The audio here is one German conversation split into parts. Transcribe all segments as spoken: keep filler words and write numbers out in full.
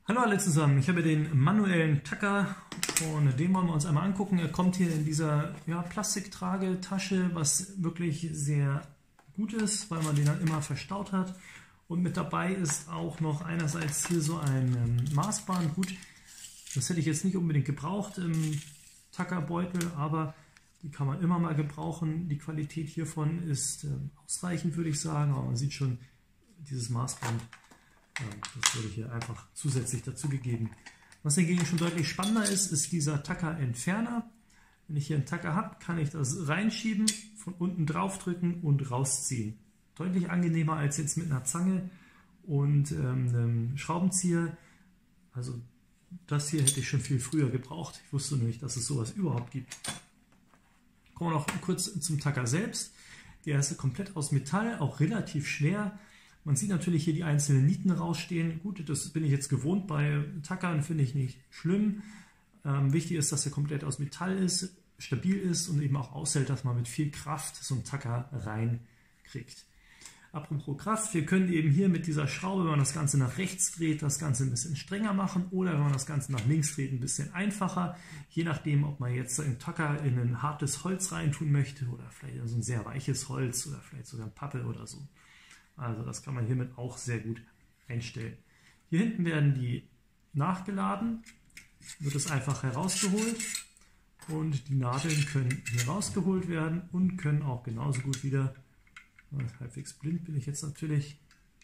Hallo alle zusammen, ich habe den manuellen Tacker und den wollen wir uns einmal angucken. Er kommt hier in dieser ja, Plastiktragetasche, was wirklich sehr gut ist, weil man den dann immer verstaut hat. Und mit dabei ist auch noch einerseits hier so ein ähm, Maßband. Gut, das hätte ich jetzt nicht unbedingt gebraucht im Tackerbeutel, aber die kann man immer mal gebrauchen. Die Qualität hiervon ist ähm, ausreichend, würde ich sagen, aber man sieht schon dieses Maßband. Das wurde hier einfach zusätzlich dazu gegeben. Was hingegen schon deutlich spannender ist, ist dieser Tacker-Entferner. Wenn ich hier einen Tacker habe, kann ich das reinschieben, von unten drauf drücken und rausziehen. Deutlich angenehmer als jetzt mit einer Zange und ähm, einem Schraubenzieher. Also das hier hätte ich schon viel früher gebraucht. Ich wusste nur nicht, dass es sowas überhaupt gibt. Kommen wir noch kurz zum Tacker selbst. Der ist komplett aus Metall, auch relativ schwer. Man sieht natürlich hier die einzelnen Nieten rausstehen. Gut, das bin ich jetzt gewohnt bei Tackern, finde ich nicht schlimm. Ähm, wichtig ist, dass er komplett aus Metall ist, stabil ist und eben auch aushält, dass man mit viel Kraft so einen Tacker reinkriegt. Apropos Kraft, wir können eben hier mit dieser Schraube, wenn man das Ganze nach rechts dreht, das Ganze ein bisschen strenger machen oder wenn man das Ganze nach links dreht, ein bisschen einfacher. Je nachdem, ob man jetzt einen Tacker in ein hartes Holz reintun möchte oder vielleicht so ein sehr weiches Holz oder vielleicht sogar Pappe oder so. Also das kann man hiermit auch sehr gut einstellen. Hier hinten werden die nachgeladen, wird es einfach herausgeholt und die Nadeln können hier rausgeholt werden und können auch genauso gut wieder, halbwegs blind bin ich jetzt natürlich,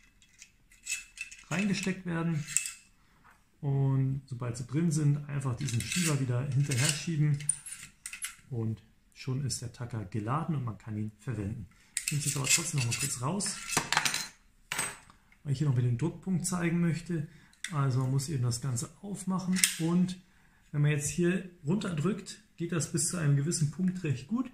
reingesteckt werden. Und sobald sie drin sind, einfach diesen Schieber wieder hinterher schieben und schon ist der Tacker geladen und man kann ihn verwenden. Ich nehme es jetzt aber trotzdem noch mal kurz raus, weil ich hier noch mit dem Druckpunkt zeigen möchte. Also man muss eben das Ganze aufmachen und wenn man jetzt hier runterdrückt, geht das bis zu einem gewissen Punkt recht gut.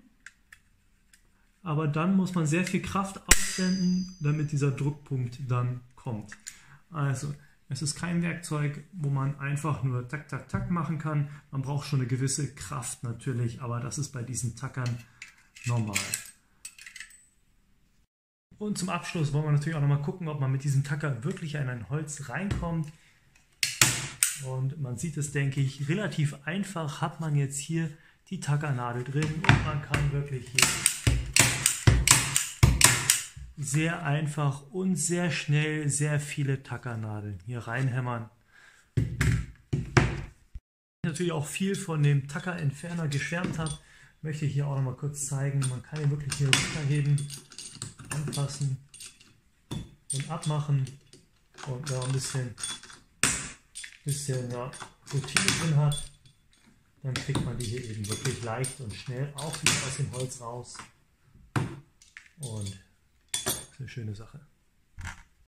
Aber dann muss man sehr viel Kraft aufwenden, damit dieser Druckpunkt dann kommt. Also es ist kein Werkzeug, wo man einfach nur tak, tak, tak machen kann. Man braucht schon eine gewisse Kraft natürlich, aber das ist bei diesen Tackern normal. Und zum Abschluss wollen wir natürlich auch noch mal gucken, ob man mit diesem Tacker wirklich in ein Holz reinkommt. Und man sieht es, denke ich, relativ einfach hat man jetzt hier die Tackernadel drin und man kann wirklich hier sehr einfach und sehr schnell sehr viele Tackernadeln hier reinhämmern. Ich natürlich auch viel von dem Tackerentferner geschwärmt habe, möchte ich hier auch noch mal kurz zeigen. Man kann ihn wirklich hier runterheben, anpassen und abmachen, und wenn man ein bisschen, bisschen ja, Routine drin hat, dann kriegt man die hier eben wirklich leicht und schnell auch wieder aus dem Holz raus und das ist eine schöne Sache.